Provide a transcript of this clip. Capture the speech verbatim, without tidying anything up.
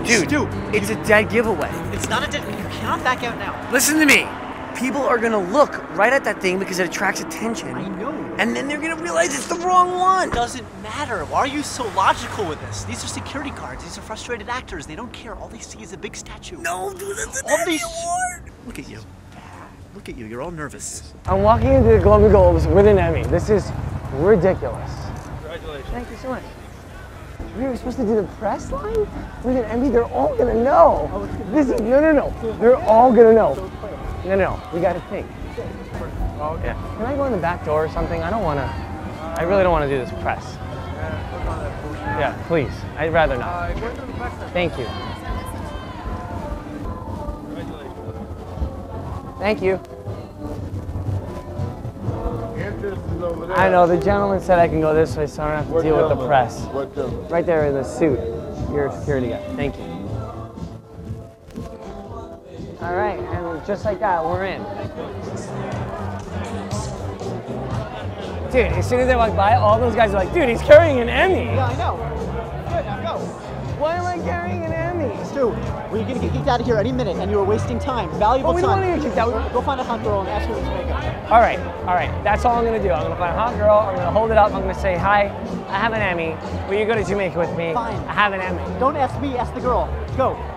Dude, Stu, it's a dead giveaway. it's not a dead. You cannot back out now. Listen to me. People are gonna look right at that thing because it attracts attention. I know. And then they're gonna realize it's the wrong one. It doesn't matter. Why are you so logical with this? These are security guards. These are frustrated actors. They don't care. All they see is a big statue. No, dude, that's an All Emmy these- award. Look at you. Look at you. You're all nervous. I'm walking into the Globe and Globes with an Emmy. This is ridiculous. Congratulations. Thank you so much. We were supposed to do the press line with an Emmy. They're all gonna know. This is no, no, no. They're all gonna know. No, no, we gotta think. Oh, okay. Yeah. Can I go in the back door or something? I don't wanna. I really don't wanna do this press. Yeah, please. I'd rather not. Uh, go into the back then. Thank you. Congratulations. Thank you. Entrance is over there. I know, the gentleman said I can go this way so I don't have to What deal with the gentleman? press. What gentleman? Right there in the suit. You're a security guy. Thank you. All right, and just like that, we're in. Dude, as soon as I walk by, all those guys are like, dude, he's carrying an Emmy. Yeah, I know. Good, now go. Why am I carrying an Emmy? Stu, we're gonna get kicked out of here any minute, and you are wasting time, valuable Well, we don't time. want to get kicked out. Go find a hot girl and ask her to make up. All right, all right, that's all I'm gonna do. I'm gonna find a hot girl, I'm gonna hold it up, I'm gonna say, hi, I have an Emmy. Will you go to Jamaica with me? Fine. I have an Emmy. Don't ask me, ask the girl. Go.